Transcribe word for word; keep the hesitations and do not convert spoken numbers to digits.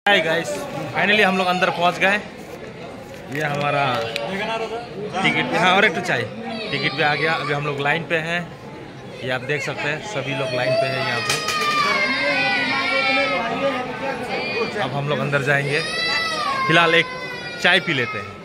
Hi guys, finally हम लोग अंदर पहुंच गए। ये हमारा टिकट, हाँ और एक तो चाय टिकट भी आ गया। अभी हम लोग लाइन पे हैं, ये आप देख सकते हैं, सभी लोग लाइन पे हैं यहाँ पे। अब हम लोग अंदर जाएंगे, फिलहाल एक चाय पी लेते हैं।